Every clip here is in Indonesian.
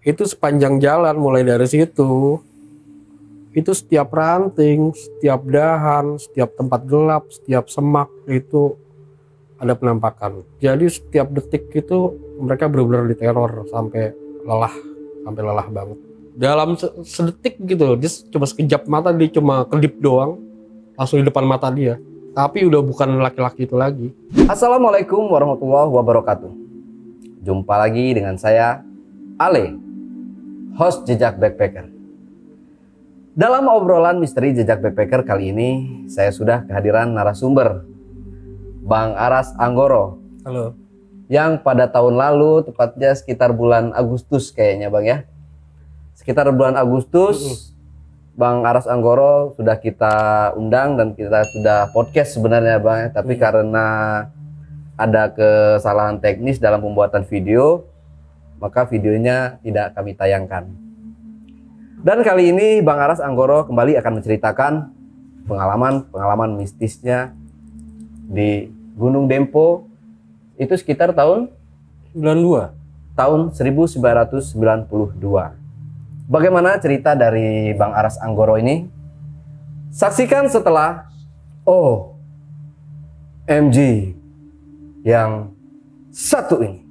Itu sepanjang jalan mulai dari situ, itu setiap ranting, setiap dahan, setiap tempat gelap, setiap semak itu ada penampakan. Jadi setiap detik itu mereka benar-benar diteror sampai lelah banget. Dalam sedetik gitu, dia cuma sekejap mata, dia cuma kedip doang, langsung di depan mata dia. Tapi udah bukan laki-laki itu lagi. Assalamualaikum warahmatullahi wabarakatuh. Jumpa lagi dengan saya, Ale, host Jejak Backpacker. Dalam obrolan misteri Jejak Backpacker kali ini, saya sudah kehadiran narasumber, Bang Aras Anggoro. Halo. Yang pada tahun lalu, tepatnya sekitar bulan Agustus kayaknya Bang ya. Sekitar bulan Agustus, Bang Aras Anggoro sudah kita undang dan kita sudah podcast sebenarnya Bang ya. Tapi karena ada kesalahan teknis dalam pembuatan video, maka videonya tidak kami tayangkan. Dan kali ini Bang Aras Anggoro kembali akan menceritakan pengalaman mistisnya di Gunung Dempo. Itu sekitar tahun 92. Tahun 1992. Bagaimana cerita dari Bang Aras Anggoro ini? Saksikan setelah OMG yang satu ini.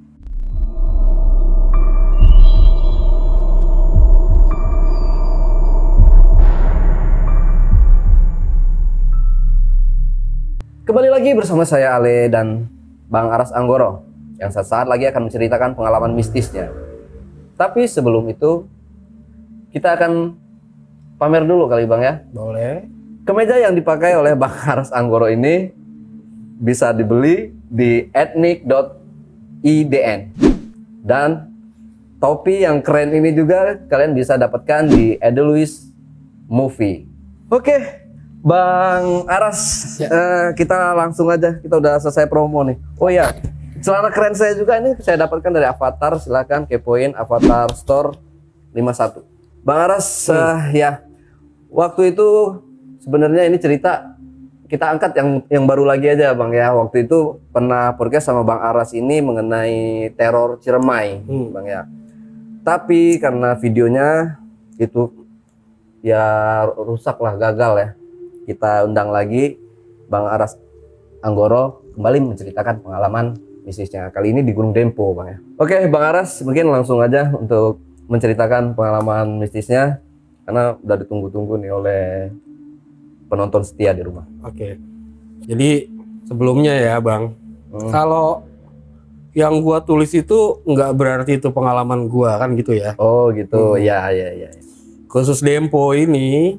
Kembali lagi bersama saya Ale dan Bang Aras Anggoro yang sesaat lagi akan menceritakan pengalaman mistisnya. Tapi sebelum itu kita akan pamer dulu kali Bang ya. Boleh. Kemeja yang dipakai oleh Bang Aras Anggoro ini bisa dibeli di ethnic.idn. Dan topi yang keren ini juga kalian bisa dapatkan di Edelweiss Movie. Oke, Bang Aras, kita langsung aja. Kita udah selesai promo nih. Oh ya, celana keren saya juga ini saya dapatkan dari Avatar. Silahkan kepoin Avatar Store 51. Bang Aras, ya waktu itu sebenarnya ini cerita kita angkat yang baru lagi aja Bang ya. Waktu itu pernah podcast sama Bang Aras ini mengenai teror Ciremai Bang ya. Tapi karena videonya itu ya rusak lah, gagal ya. Kita undang lagi Bang Aras Anggoro kembali menceritakan pengalaman mistisnya. Kali ini di Gunung Dempo Bang ya. Oke Bang Aras, mungkin langsung aja untuk menceritakan pengalaman mistisnya karena udah ditunggu-tunggu nih oleh penonton setia di rumah. Oke. Jadi sebelumnya ya Bang, kalau yang gua tulis itu nggak berarti itu pengalaman gua kan gitu ya. Oh gitu, ya. Khusus Dempo ini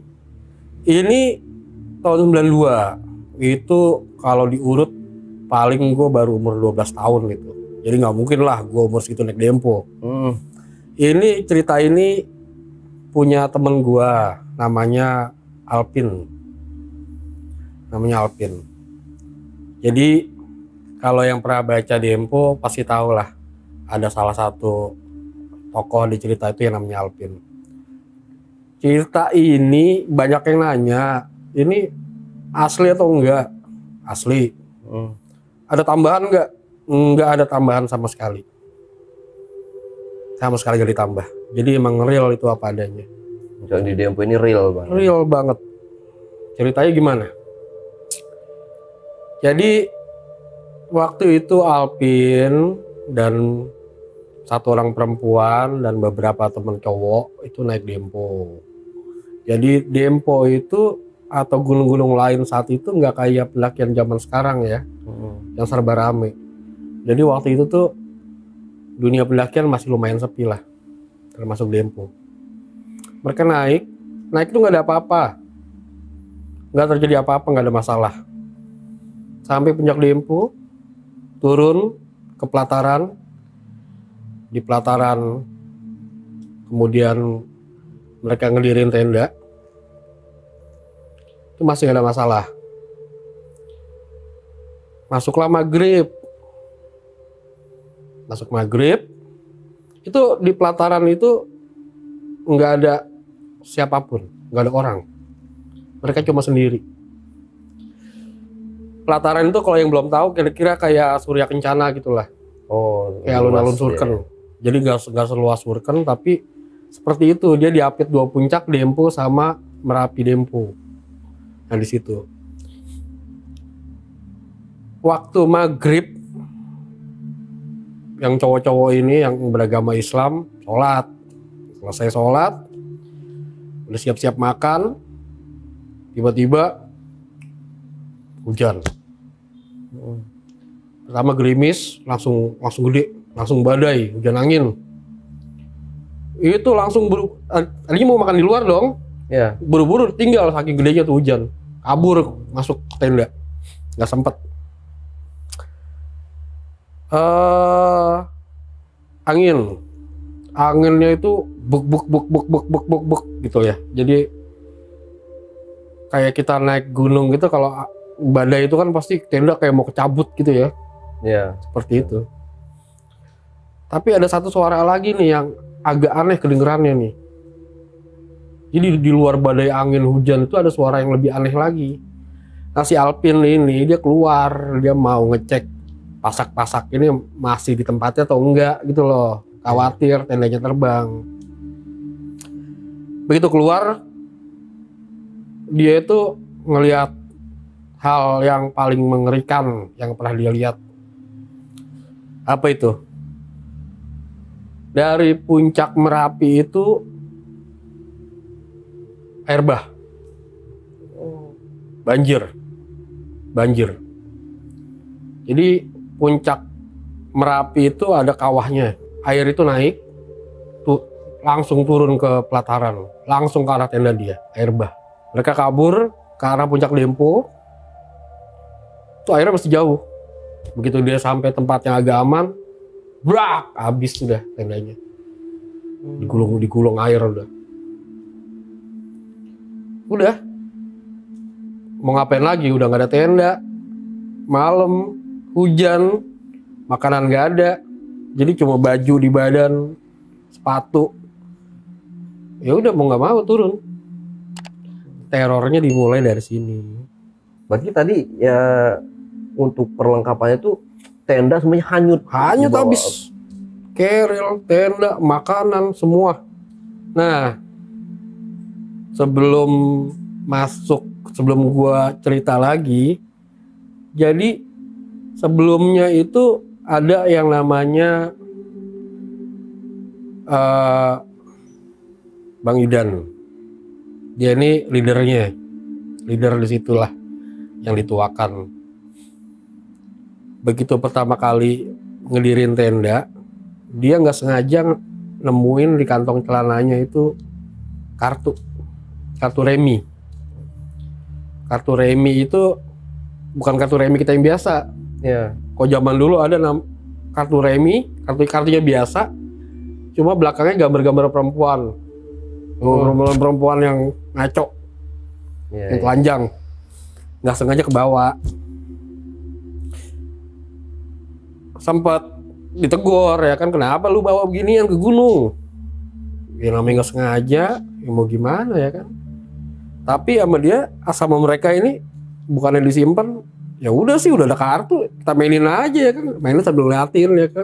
tahun 92. Itu kalau diurut paling gua baru umur 12 tahun gitu. Jadi nggak mungkin lah gua umur segitu naik Dempo. Ini cerita ini punya temen gua namanya Alpin. Jadi kalau yang pernah baca Dempo pasti tahu lah ada salah satu tokoh di cerita itu yang namanya Alpin. Cerita ini banyak yang nanya, ini asli atau enggak? Asli. Ada tambahan enggak? Enggak ada tambahan sama sekali. Sama sekali gak ditambah. Jadi emang real itu apa adanya. Jadi Dempo ini real Bang. Real banget. Ceritanya gimana? Jadi waktu itu Alpin dan satu orang perempuan dan beberapa teman cowok itu naik Dempo. Jadi Dempo itu atau gunung-gunung lain saat itu nggak kayak pendakian zaman sekarang ya, yang serba rame. Jadi waktu itu tuh dunia pendakian masih lumayan sepi lah, termasuk Dempo. Mereka naik itu nggak ada apa-apa, nggak terjadi apa-apa, nggak ada masalah. Sampai puncak Dempo, turun ke pelataran, di pelataran kemudian mereka ngedirin tenda, itu masih nggak ada masalah. Masuklah maghrib, itu di pelataran itu nggak ada siapapun, nggak ada orang, mereka cuma sendiri. Pelataran itu kalau yang belum tahu kira-kira kayak Surya Kencana gitulah, kayak alun-alun Surken. Jadi nggak seluas Surken, tapi seperti itu, dia diapit 2 puncak, Dempo sama Merapi Dempo. Nah di situ. Waktu maghrib, yang cowok-cowok ini yang beragama Islam sholat. Selesai sholat, udah siap-siap makan, tiba-tiba hujan. Pertama gerimis, langsung gede, langsung badai, hujan angin. Itu langsung tadinya mau makan di luar dong. Ya. Buru-buru tinggal saking gedenya tuh hujan. Kabur masuk tenda. Nggak sempet. Anginnya itu buk gitu ya. Jadi kayak kita naik gunung gitu, kalau badai itu kan pasti tenda kayak mau kecabut gitu ya. Ya. Seperti itu. Tapi ada satu suara lagi nih yang agak aneh kedengerannya nih. Jadi di luar badai angin hujan itu ada suara yang lebih aneh lagi. Nah si Alpin ini dia keluar, dia mau ngecek pasak-pasak ini masih di tempatnya atau enggak gitu loh. Khawatir tendanya terbang. Begitu keluar, dia itu ngelihat hal yang paling mengerikan yang pernah dia lihat. Apa itu? Dari puncak Merapi itu air bah. Banjir. Jadi puncak Merapi itu ada kawahnya. Air itu naik, langsung turun ke pelataran, langsung ke arah tenda dia, air bah. Mereka kabur ke arah puncak Dempo. Itu airnya masih jauh. Begitu dia sampai tempat yang agak aman, brak, habis sudah tendanya. Digulung air udah. Mau ngapain lagi? Udah nggak ada tenda. Malam, hujan, makanan nggak ada. Jadi cuma baju di badan, sepatu. Ya udah mau nggak mau turun. Terornya dimulai dari sini. Berarti tadi ya untuk perlengkapannya tuh tenda semuanya hanyut. Hanyut habis. Keril, tenda, makanan, semua. Nah, sebelum gua cerita lagi, jadi sebelumnya itu ada yang namanya Bang Idan. Dia ini leader disitulah yang dituakan. Begitu pertama kali ngedirin tenda, dia nggak sengaja nemuin di kantong celananya itu kartu remi. Kartu remi itu bukan kartu remi kita yang biasa. Ya. Kok zaman dulu ada kartu remi, kartunya biasa, cuma belakangnya gambar-gambar perempuan. Perempuan yang ngaco, yang telanjang, nggak sengaja kebawa. Sempat ditegur ya kan, kenapa lu bawa beginian ke gunung? Ya namanya nggak sengaja, ya mau gimana ya kan. Tapi sama mereka ini bukannya disimpan, ya udah sih udah ada kartu, kita mainin aja ya kan, mainin sambil ngeliatin ya kan.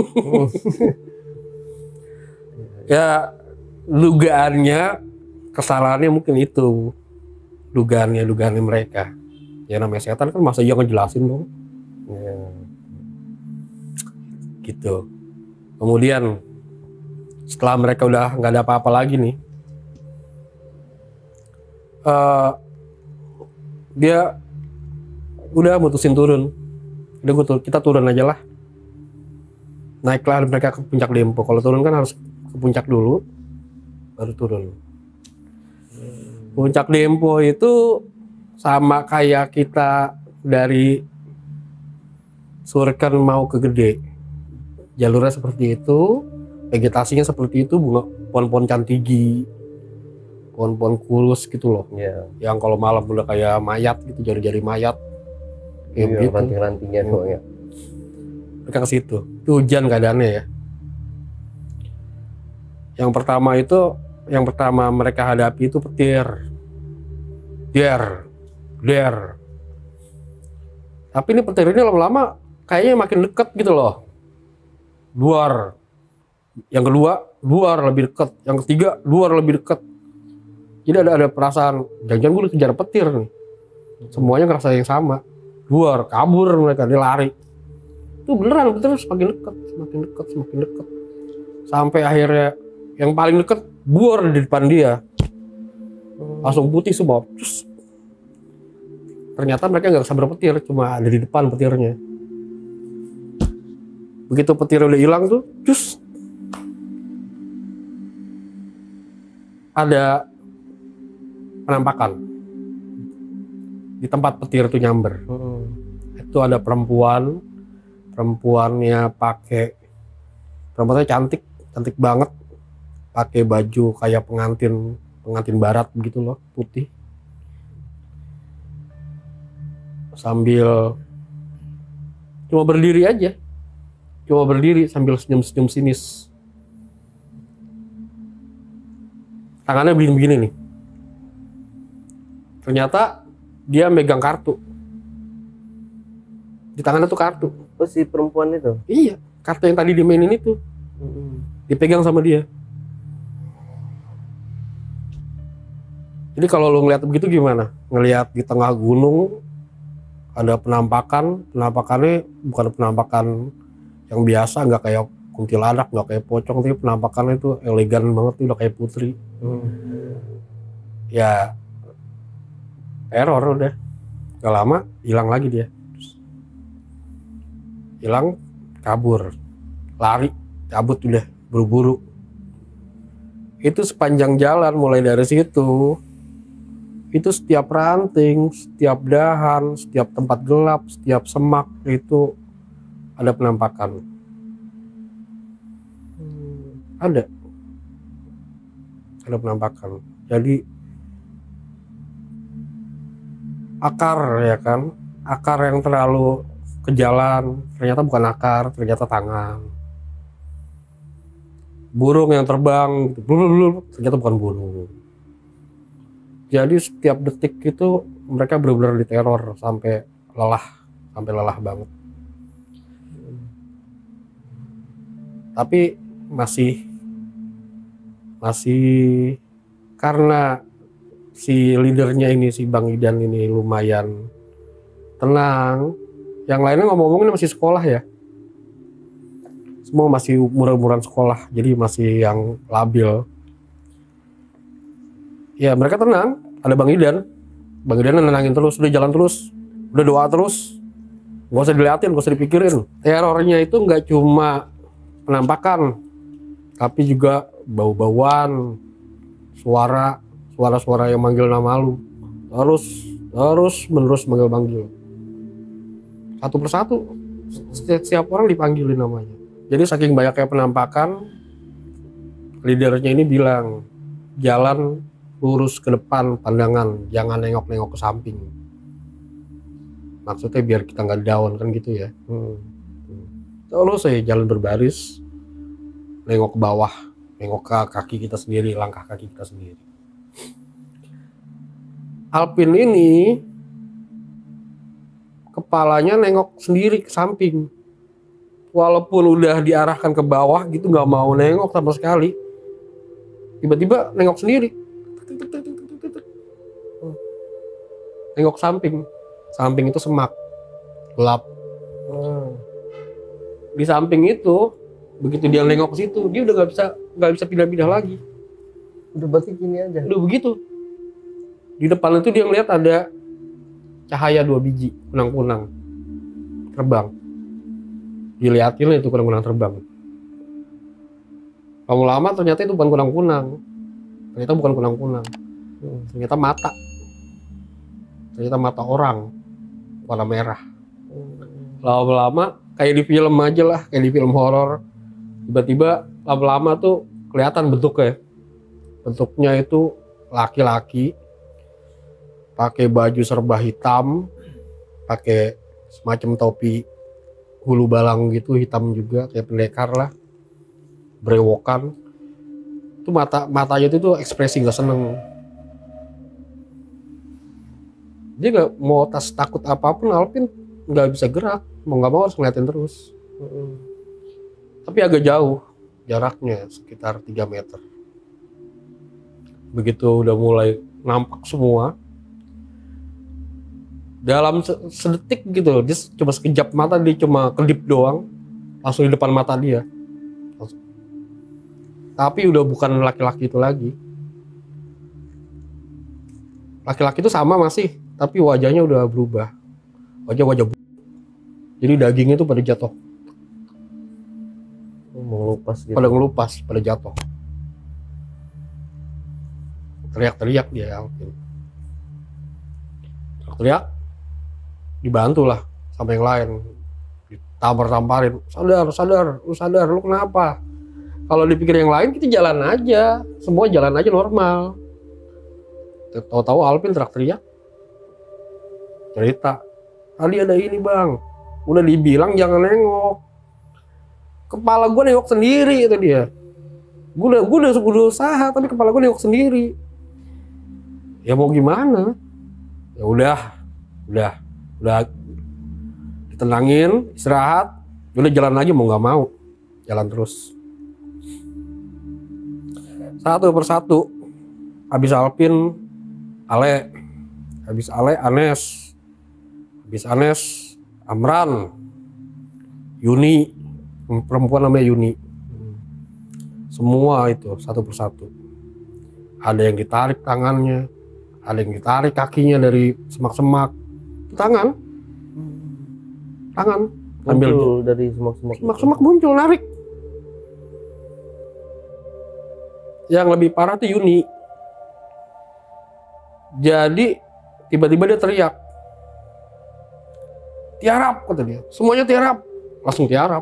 Ya dugaannya, kesalahannya mungkin itu, dugaannya mereka. Ya namanya setan kan, masa iya ngejelasin dong. Ya. Gitu. Kemudian setelah mereka udah nggak ada apa-apa lagi nih, dia udah mutusin turun. Kita turun aja lah. Naiklah mereka ke puncak Dempo. Kalau turun kan harus ke puncak dulu, baru turun. Puncak Dempo itu sama kayak kita dari Surken mau ke Gede. Jalurnya seperti itu, vegetasinya seperti itu, bunga pohon-pohon cantigi, pohon-pohon kurus gitu loh. Yeah. Yang kalau malam udah kayak mayat gitu, jari-jari mayat. Kayak gitu. Ranting-rantingnya tuh ya. Mereka ke situ. Itu hujan keadaannya ya. Yang pertama mereka hadapi itu petir. Der. Tapi ini petir ini lama-lama kayaknya makin deket gitu loh. Duar. Yang kedua luar lebih dekat, yang ketiga luar lebih dekat. Jadi ada perasaan jangan-jangan gue dikejar petir nih. Semuanya ngerasa yang sama. Luar kabur mereka, dia lari. Itu beneran terus semakin dekat, semakin dekat, semakin dekat. Sampai akhirnya yang paling dekat buar di depan dia. Langsung putih semua. Terus ternyata mereka nggak kesambar petir, cuma ada di depan petirnya. Begitu petir udah hilang tuh, terus ada penampakan di tempat petir itu nyamber. Itu ada perempuannya perempuannya cantik banget, pakai baju kayak pengantin barat begitu loh, putih, sambil cuma berdiri sambil senyum sinis. Tangannya begini nih. Ternyata dia megang kartu. Di tangannya tuh kartu. Oh, si perempuan itu? Iya, kartu yang tadi dimainin itu. Dipegang sama dia. Jadi kalau lo ngeliat begitu gimana? Ngeliat di tengah gunung ada penampakannya bukan penampakan yang biasa, nggak kayak kuntilanak, nggak kayak pocong, tapi penampakannya itu elegan banget, udah kayak putri. Ya error udah. Gak lama hilang lagi dia. Hilang, kabur, lari, cabut udah buru-buru. Itu sepanjang jalan mulai dari situ, itu setiap ranting, setiap dahan, setiap tempat gelap, setiap semak itu ada penampakan. Ada penampakan. Jadi akar ya kan, akar yang terlalu ke jalan ternyata bukan akar, ternyata tangan. Burung yang terbang ternyata bukan burung. Jadi setiap detik itu mereka benar-benar diteror sampai lelah banget. Tapi masih karena si leadernya ini, si Bang Idan ini lumayan tenang. Yang lainnya ngomong-ngomongin masih sekolah ya. Semua masih umur-umuran sekolah, jadi masih yang labil. Ya mereka tenang, ada Bang Idan nenangin terus, udah jalan terus, udah doa terus. Gak usah diliatin, gak usah dipikirin. Terornya itu nggak cuma penampakan, tapi juga bau-bauan, suara-suara yang manggil nama lu, terus menerus manggil. Satu persatu, setiap orang dipanggilin namanya. Jadi saking banyaknya penampakan, leadernya ini bilang, jalan lurus ke depan pandangan, jangan nengok-nengok ke samping. Maksudnya biar kita nggak down kan gitu ya. Terus saya jalan berbaris, nengok ke bawah, nengok ke kaki kita sendiri, langkah kaki kita sendiri. Alpin ini kepalanya nengok sendiri ke samping, walaupun udah diarahkan ke bawah gitu, nggak mau nengok sama sekali. Tiba-tiba nengok sendiri, nengok samping itu semak gelap. Di samping itu begitu dia nengok ke situ, dia udah nggak bisa pindah-pindah lagi. Udah berarti gini aja. Udah begitu. Di depan itu dia ngeliat ada cahaya 2 biji kunang-kunang terbang. Diliatin itu kunang-kunang terbang. Lama-lama ternyata itu bukan kunang-kunang. Ternyata bukan kunang-kunang. Ternyata mata orang warna merah. Lama-lama kayak di film aja lah, kayak di film horor. Tiba-tiba lama-lama tuh kelihatan bentuknya. Bentuknya itu laki-laki, pakai baju serba hitam, pakai semacam topi hulu balang gitu, hitam juga kayak pendekar lah, berewokan. Itu matanya itu tuh ekspresi nggak seneng. Dia nggak mau takut apapun, Alpin nggak bisa gerak, mau nggak mau harus ngeliatin terus. Tapi agak jauh jaraknya sekitar 3 meter. Begitu udah mulai nampak semua, dalam sedetik gitu, dia cuma sekejap mata, dia cuma kedip doang, langsung di depan mata dia. Langsung. Tapi udah bukan laki-laki itu lagi. Laki-laki itu sama masih, tapi wajahnya udah berubah. Wajah jadi dagingnya tuh pada jatuh. Mengelupas gitu. Pada ngelupas, pada jatuh. Teriak-teriak dia Alvin. Teriak, dibantulah sama yang lain. Ditampar-tamparin. Sadar, lu kenapa? Kalau dipikir yang lain, kita jalan aja. Semua jalan aja normal. Tahu-tahu Alvin teriak-teriak. Cerita, tadi ada ini bang. Udah dibilang jangan nengok. Kepala gue nengok sendiri itu dia. Gue udah usaha tapi kepala gue nengok sendiri. Ya mau gimana? Ya udah ditenangin, istirahat. Udah jalan aja mau nggak mau, jalan terus. Satu persatu. Habis Alvin, Ale. Habis Ale, Anes. Habis Anes, Amran. Yuni. Perempuan namanya Yuni. Semua itu satu persatu. Ada yang ditarik tangannya, ada yang ditarik kakinya dari semak-semak. Tangan muncul dari semak-semak muncul, narik. Yang lebih parah tuh Yuni. Jadi tiba-tiba dia teriak, tiarap kata dia, semuanya tiarap, langsung tiarap.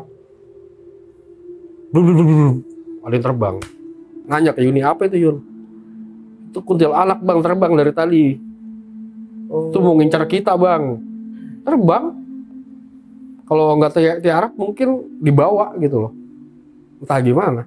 Ada yang terbang. Nanya ke Yuni, apa itu Yun? Itu kuntilanak bang, terbang dari tadi. Itu mau ngincar kita bang. Terbang. Kalau nggak tiarap mungkin dibawa gitu loh. Entah gimana.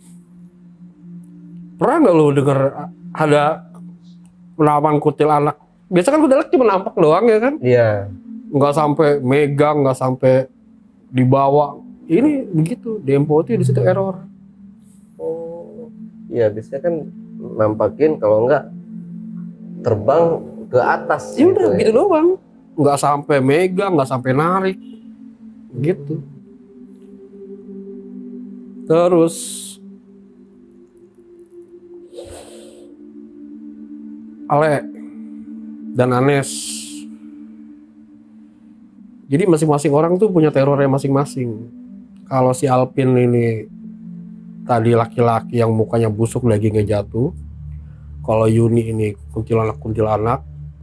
Pernah nggak lo denger ada penampakan kuntilanak? Biasa kan kuntilanak cuma nampak doang ya kan? Iya. Nggak sampai megang, nggak sampai dibawa. Ini begitu, Dempo itu di situ error. Oh, iya biasanya kan nampakin kalau enggak terbang ke atas. Ya udah, gitu gitu doang. Nggak sampai megang, nggak sampai narik, gitu. Terus Ale dan Anes. Jadi masing-masing orang tuh punya terornya masing-masing. Kalau si Alvin ini tadi laki-laki yang mukanya busuk dagingnya jatuh. Kalau Yuni ini kuntilanak.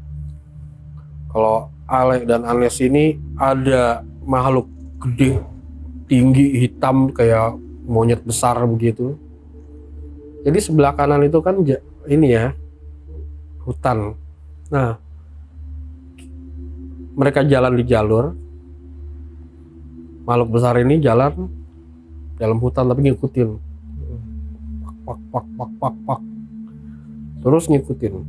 Kalau Ale dan Anes ini ada makhluk gede, tinggi, hitam kayak monyet besar begitu. Jadi sebelah kanan itu kan ini ya, hutan. Nah, mereka jalan di jalur. Makhluk besar ini jalan dalam hutan tapi ngikutin. Pak. Terus ngikutin.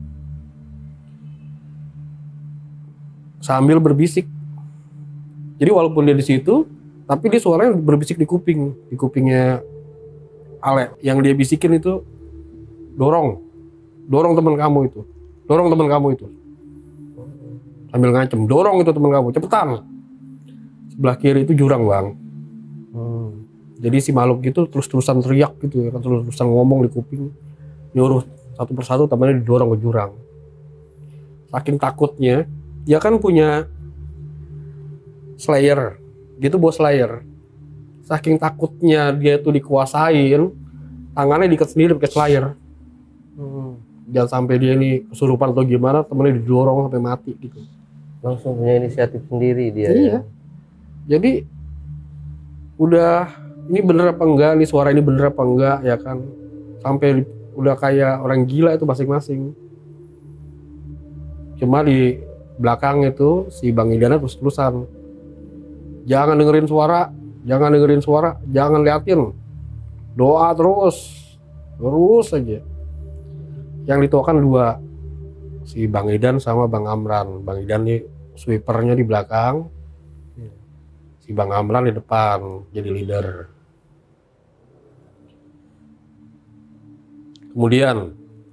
Sambil berbisik. Jadi walaupun dia di situ, tapi dia suaranya berbisik di kupingnya Ale. Yang dia bisikin itu dorong teman kamu itu. Sambil ngancem, dorong itu teman kamu, cepetan. Sebelah kiri itu jurang bang. Jadi si makhluk itu terus-terusan teriak gitu ya, terus-terusan ngomong di kuping, nyuruh satu persatu temannya didorong ke jurang. Saking takutnya, dia kan punya Slayer, gitu bos Slayer. Saking takutnya dia tuh dikuasain, tangannya diikat sendiri pakai Slayer. Jangan sampai dia ini kesurupan atau gimana, temennya didorong sampai mati gitu. Langsung punya inisiatif sendiri dia. Iya. Ya? Jadi udah ini bener apa enggak, nih suara ini bener apa enggak ya kan. Sampai udah kayak orang gila itu masing-masing. Cuma di belakang itu si Bang Idana terus-terusan. Jangan dengerin suara, jangan liatin. Doa terus aja. Yang dituakan dua, si Bang Idan sama Bang Amran. Bang Idan nih sweepernya di belakang, si Bang Amran di depan jadi leader. Kemudian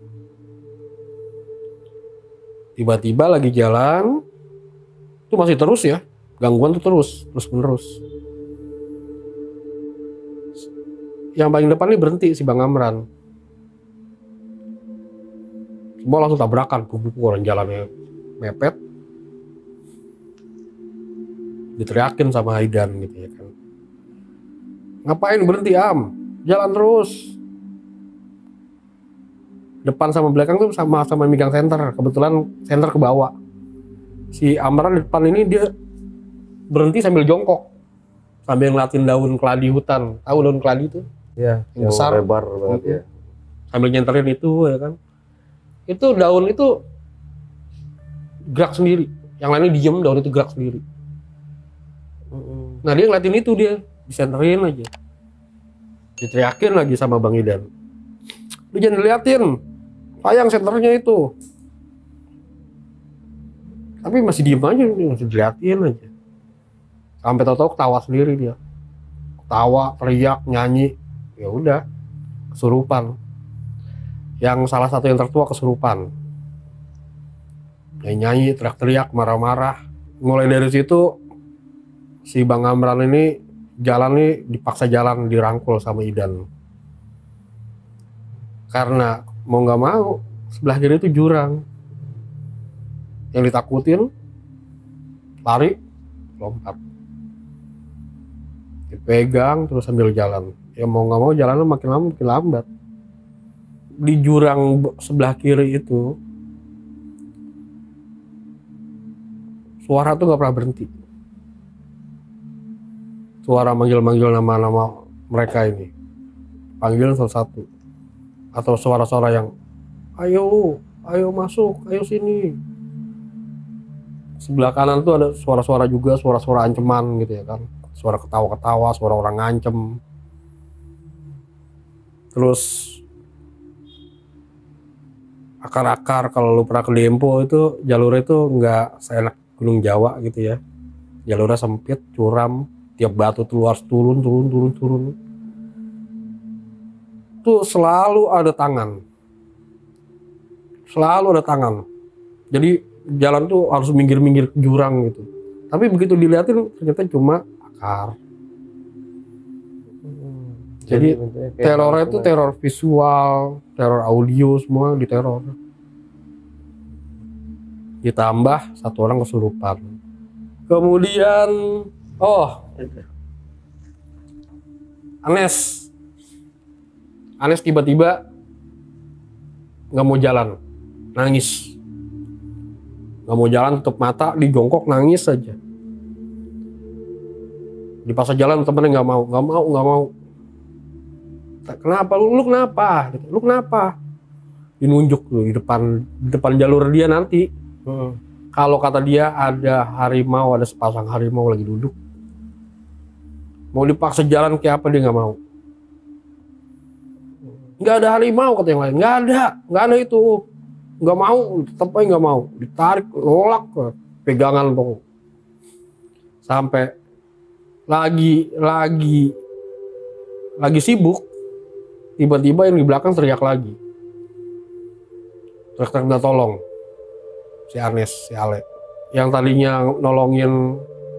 tiba-tiba lagi jalan itu masih terus ya, gangguan tuh terus menerus. Yang paling depan ini berhenti si Bang Amran. Semua langsung tabrakan, orang jalannya mepet. Diteriakin sama Idan gitu ya kan. Ngapain berhenti Am? Jalan terus. Depan sama belakang tuh sama megang senter. Kebetulan senter ke bawah. Si Amran di depan ini dia berhenti sambil jongkok. Sambil ngeliatin daun keladi hutan. Tahu daun keladi itu? Iya, yang besar, lebar banget ya. Sambil nyenterin itu ya kan. Itu daun itu gerak sendiri. Yang lainnya diem, daun itu gerak sendiri. Nah dia ngeliatin itu, dia disenterin aja. Diteriakin lagi sama Bang Idan. Lu jangan diliatin, sayang senternya itu. Tapi masih diem aja, masih diliatin aja. Sampai tahu-tahu ketawa sendiri dia. Ketawa, teriak, nyanyi. Ya udah, kesurupan. Yang salah satu yang tertua kesurupan. Nyanyi, teriak-teriak, marah-marah. Mulai dari situ si Bang Amran ini jalan nih dipaksa jalan, dirangkul sama Idan. Karena mau nggak mau sebelah kiri itu jurang. Yang ditakutin lari, lompat. Dipegang terus sambil jalan. Ya mau nggak mau jalannya makin lama makin lambat. Di jurang sebelah kiri itu suara tuh nggak pernah berhenti. Suara manggil-manggil nama-nama mereka ini, panggil satu-satu, atau suara-suara yang ayo masuk, ayo sini. Sebelah kanan tuh ada suara-suara juga, suara-suara ancaman gitu ya kan, suara ketawa-ketawa, suara orang ngancem. Terus akar-akar, kalau lu pernah ke Dempo itu jalurnya itu nggak seenak Gunung Jawa gitu ya, jalurnya sempit, curam. Tiap batu tuh harus turun. Tuh selalu ada tangan. Jadi jalan tuh harus minggir-minggir ke jurang gitu. Tapi begitu dilihatin ternyata cuma akar. Jadi terornya itu teror visual, teror audio, semua diteror. Ditambah satu orang kesurupan. Kemudian Anes tiba-tiba nggak mau jalan, nangis. Nggak mau jalan, tutup mata, dijongkok, nangis aja. Dipaksa jalan, temennya nggak mau. Kenapa? Lu kenapa? Lu kenapa? Dinunjuk tuh di depan jalur dia nanti. Kalau kata dia ada harimau, ada sepasang harimau lagi duduk. Mau dipaksa jalan kayak apa dia nggak mau. Nggak ada harimau kata yang lain, nggak ada itu. Nggak mau, tetap aja nggak mau. Ditarik, nolak, pegangan pokok. Sampai lagi sibuk, tiba-tiba yang di belakang teriak lagi. Teriak minta tolong. Si Anes, si Ale. Yang tadinya nolongin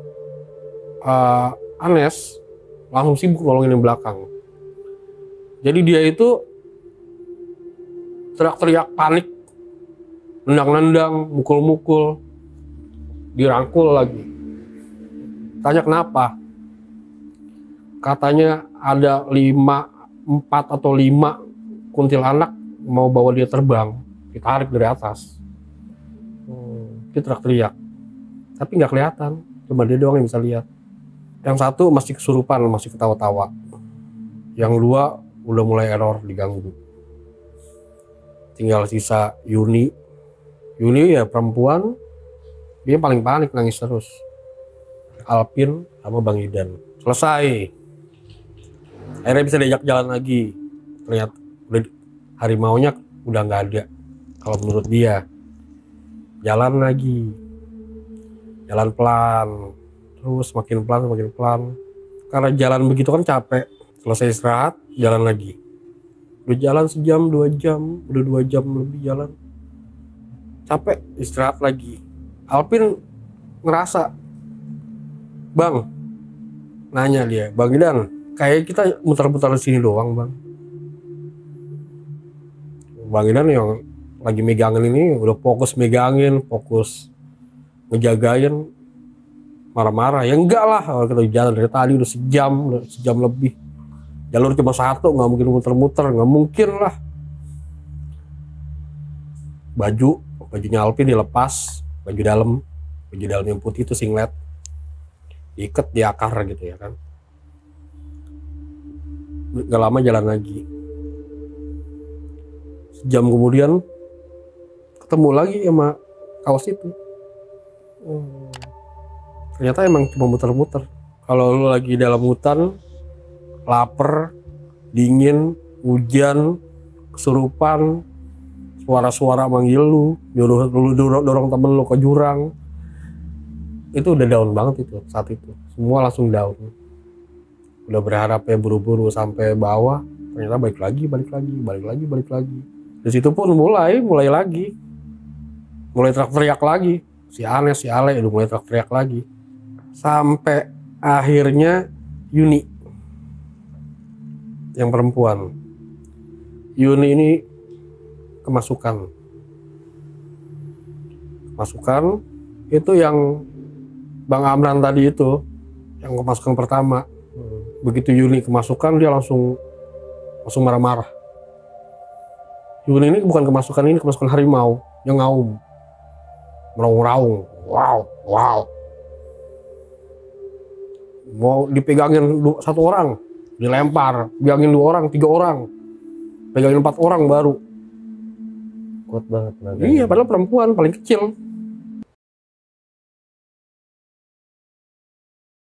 Anes, langsung sibuk nolongin yang belakang. Jadi dia itu teriak-teriak panik, nendang-nendang, mukul-mukul, dirangkul lagi. Tanya kenapa? Katanya ada 4 atau 5 kuntilanak mau bawa dia terbang, ditarik dari atas. Dia teriak-teriak, tapi nggak kelihatan, cuma dia doang yang bisa lihat. Yang satu masih kesurupan, masih ketawa-tawa. Yang 2 udah mulai error, diganggu. Tinggal sisa Yuni ya perempuan, dia paling panik, nangis terus. Alpin sama Bang Idan. Selesai. Akhirnya bisa diajak jalan lagi. Ternyata harimaunya udah nggak ada. Kalau menurut dia. Jalan lagi. Jalan pelan. Terus makin pelan. Karena jalan begitu kan capek. Selesai istirahat, jalan lagi. Udah jalan sejam 2 jam, udah 2 jam lebih jalan. Capek, istirahat lagi. Alpin ngerasa, Bang, nanya dia, Bang Idan, kayak kita muter-muter di sini doang, Bang. Bang Idan yang lagi megangin ini udah fokus megangin, fokus ngejagain, marah-marah. Ya enggak lah, kalau kita jalan dari tadi udah sejam lebih. Jalur cuma satu, nggak mungkin muter-muter, nggak mungkin lah. Bajunya Alpin dilepas, baju dalam yang putih itu singlet, diikat di akar gitu ya kan. Gak lama jalan lagi. Sejam kemudian ketemu lagi sama kaos itu. Ternyata emang cuma muter-muter. Kalau lu lagi dalam hutan, lapar, dingin, hujan, kesurupan, suara-suara manggil lu, dorong temen lu ke jurang, itu udah down banget itu saat itu. Semua langsung down. Udah berharap ya buru-buru sampai bawah, ternyata balik lagi. Di situ pun mulai lagi. Mulai teriak lagi. Si Ale udah mulai teriak lagi. Sampai akhirnya Yuni yang perempuan. Yuni ini kemasukan itu yang Bang Amran tadi itu, yang kemasukan pertama. Begitu Yuni kemasukan, dia langsung marah-marah. Yuni ini bukan kemasukan, ini kemasukan harimau yang ngaum, meraung-raung, wow. Mau dipegangin satu orang, dilempar, pegangin 2 orang, 3 orang, pegangin 4 orang baru. Kuat banget. Iya, padahal perempuan paling kecil.